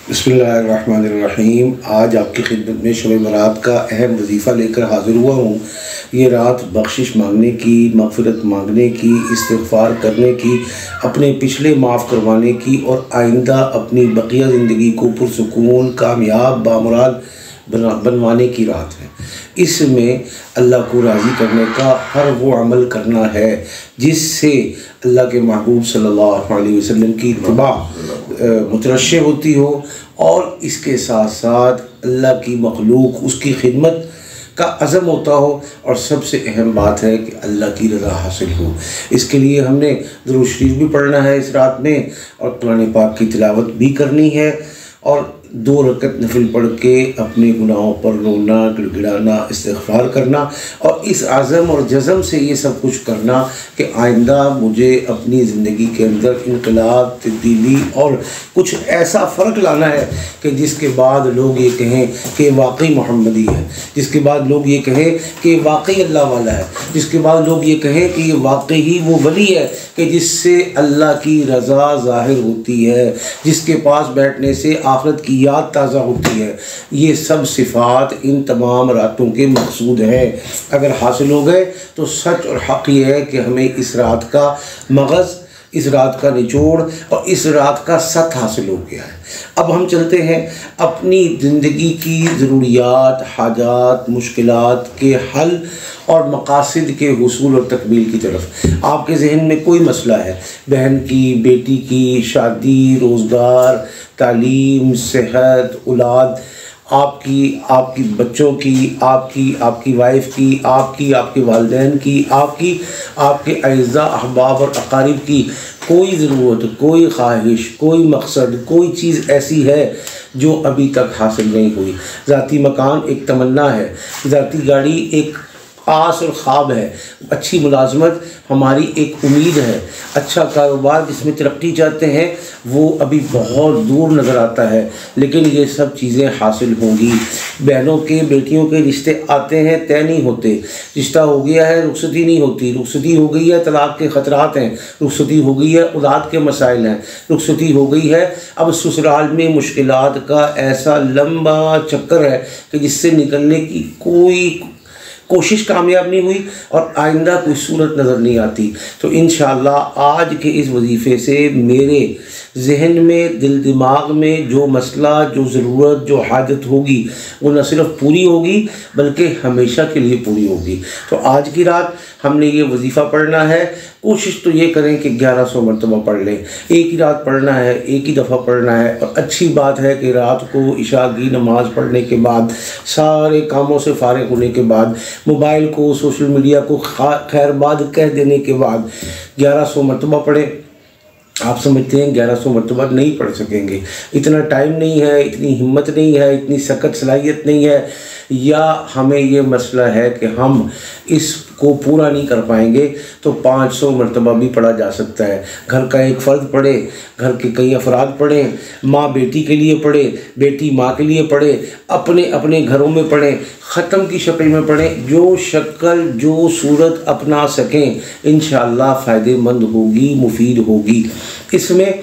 बिस्मिल्लाहिर्रहमानिर्रहीम। आज आपकी खिदमत में शब बरात का अहम वजीफ़ा लेकर हाज़िर हुआ हूँ। ये रात बख्शिश मांगने की, मग़फ़िरत मांगने की, इस्तिग़फ़ार करने की, अपने पिछले माफ़ करवाने की और आइंदा अपनी बक़िया ज़िंदगी को पुरसुकून, कामयाब, बामुराद बनवाने की रात है। इसमें अल्लाह को राज़ी करने का हर वो अमल करना है जिससे अल्लाह के महबूब सल्लल्लाहु अलैहि वसल्लम की इत्तिबा मुतरश्शिह होती हो और इसके साथ साथ अल्लाह की मखलूक उसकी खिदमत का अज़म होता हो। और सबसे अहम बात है कि अल्लाह की रज़ा हासिल हो। इसके लिए हमने दुरूद शरीफ भी पढ़ना है इस रात में और कुरान पाक की तिलावत भी करनी है और 2 रकत नफिल पढ़ के अपने गुनाहों पर रोना, गिड़गिड़ाना, इस्तिग़फ़ार करना और इस आज़म और जज़म से ये सब कुछ करना कि आइंदा मुझे अपनी ज़िंदगी के अंदर इनकलाब, तब्दीली और कुछ ऐसा फ़र्क लाना है कि जिसके बाद लोग ये कहें कि वाकई मोहम्मदी है, जिसके बाद लोग ये कहें कि वाकई अल्लाह वाला है, जिसके बाद लोग ये कहें कि ये वाकई ही वो वली है कि जिससे अल्लाह की रज़ा ज़ाहिर होती है, जिसके पास बैठने से आखिरत की याद ताज़ा होती है। ये सब सिफ़ात इन तमाम रातों के मकसूद है। अगर हासिल हो गए तो सच और हक़ ये है कि हमें इस रात का मग़ज़, इस रात का निचोड़ और इस रात का सत हासिल हो गया है। अब हम चलते हैं अपनी ज़िंदगी की ज़रूरियात, हाजात, मुश्किलात के हल और मकासद के हुसूल और तकमील की तरफ। आपके जहन में कोई मसला है, बहन की, बेटी की शादी, रोज़गार, तालीम, सेहत, औलाद, आपकी बच्चों की, आपकी वाइफ की, आपके वालिदैन की, आपके अज़ा, अहबाब और अकारिब की कोई ज़रूरत, कोई ख्वाहिश, कोई मकसद, कोई चीज़ ऐसी है जो अभी तक हासिल नहीं हुई। ज़ाती मकान एक तमन्ना है, ज़ाती गाड़ी एक आस और ख्वाब है, अच्छी मुलाजमत हमारी एक उम्मीद है, अच्छा कारोबार जिसमें तरक्की चाहते हैं वो अभी बहुत दूर नज़र आता है, लेकिन ये सब चीज़ें हासिल होंगी। बहनों के, बेटियों के रिश्ते आते हैं, तय नहीं होते। रिश्ता हो गया है, रुखसती नहीं होती, रुखसती हो गई है, तलाक़ के ख़तरात हैं, रुखसती हो गई है, औलाद के मसाइल हैं, रुखसती हो गई है, अब ससुराल में मुश्किलात का ऐसा लंबा चक्कर है कि जिससे निकलने की कोई कोशिश कामयाब नहीं हुई और आइंदा कोई सूरत नज़र नहीं आती। तो इंशाअल्लाह आज के इस वजीफ़े से मेरे जहन में, दिल दिमाग में जो मसला, जो ज़रूरत, जो हाजत होगी वो न सिर्फ पूरी होगी बल्कि हमेशा के लिए पूरी होगी। तो आज की रात हमने ये वजीफ़ा पढ़ना है। कोशिश तो ये करें कि 1100 मरतबा पढ़ लें। एक ही रात पढ़ना है, एक ही दफ़ा पढ़ना है। और अच्छी बात है कि रात को इशा की नमाज़ पढ़ने के बाद, सारे कामों से फ़ारिग होने के बाद, मोबाइल को, सोशल मीडिया को खैरबाद कह देने के बाद 1100 मरतबा पढ़ें। आप समझते हैं 1100 मरतबा नहीं पढ़ सकेंगे, इतना टाइम नहीं है, इतनी हिम्मत नहीं है, इतनी सख्त सलाहियत नहीं है, या हमें ये मसला है कि हम इसको पूरा नहीं कर पाएंगे तो 500 मरतबा भी पढ़ा जा सकता है। घर का एक फ़र्द पढ़े, घर के कई अफराद पढ़ें, माँ बेटी के लिए पढ़े, बेटी माँ के लिए पढ़े, अपने अपने घरों में पढ़ें, ख़त्म की शक्ल में पढ़ें, जो शक्ल, जो सूरत अपना सकें, इंशाअल्लाह फ़ायदेमंद होगी, मुफीद होगी। इसमें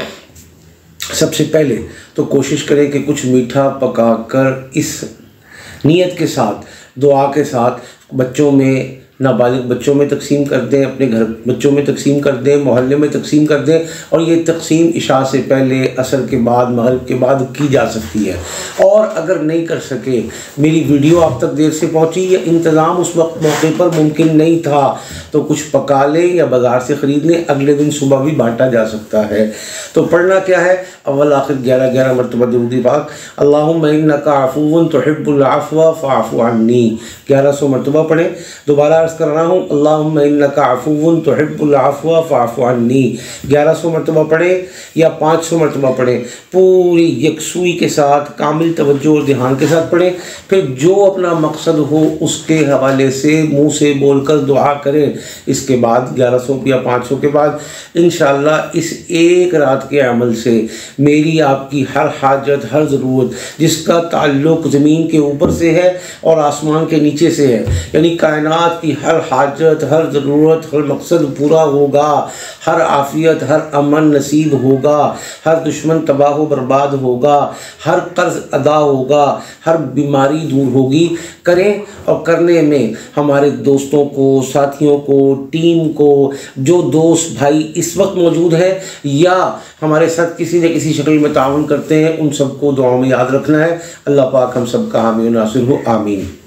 सबसे पहले तो कोशिश करें कि कुछ मीठा पकाकर इस नीयत के साथ, दुआ के साथ बच्चों में, नाबालिग बच्चों में तकसीम कर दें, अपने घर बच्चों में तकसीम कर दें, मोहल्ले में तकसीम कर दें। और ये तकसीम इशा से पहले, असर के बाद, मगरिब के बाद की जा सकती है। और अगर नहीं कर सके, मेरी वीडियो आप तक देर से पहुंची या इंतज़ाम उस वक्त मौके पर मुमकिन नहीं था, तो कुछ पका लें या बाज़ार से ख़रीद लें, अगले दिन सुबह भी बांटा जा सकता है। तो पढ़ना क्या है? अव्वल आखिर 11 मरतबा दुरूद पाक, अल्लाहुम्मा इन्नका अफ़ुव्वुन तुहिब्बुल अफ़्व फ़अफ़ु अन्नी, 1100 मरतबा पढ़ें। दोबारा अर्ज़ कर रहा हूँ, अल्लाहुम्मा इन्नका अफ़ुव्वुन तुहिब्बुल अफ़्व फ़अफ़ु अन्नी, 1100 मरतबा पढ़ें या 500 मरतबा पढ़ें। पूरी यकसुई के साथ, कामिल तवज्जो और ध्यान के साथ पढ़ें। फिर जो अपना मकसद हो उसके हवाले से मुँह से बोलकर दुआ करें। इसके बाद 1100 या 500 के बाद इंशाअल्लाह इस एक रात के अमल से मेरी आपकी हर हाजत, हर ज़रूरत जिसका ताल्लुक़ ज़मीन के ऊपर से है और आसमान के नीचे से है, यानी कायनात की हर हाजत, हर ज़रूरत, हर मकसद पूरा होगा, हर आफ़ियत, हर अमन नसीब होगा, हर दुश्मन तबाह बर्बाद होगा, हर कर्ज अदा होगा, हर बीमारी दूर होगी। करें और करने में हमारे दोस्तों को, साथियों को, टीम को, जो दोस्त भाई इस वक्त मौजूद है या हमारे साथ किसी न किसी शक्ल में ताउन करते हैं, उन सबको दुआ में याद रखना है। अल्लाह पाक हम सबका हामी नासिर हो, आमीन।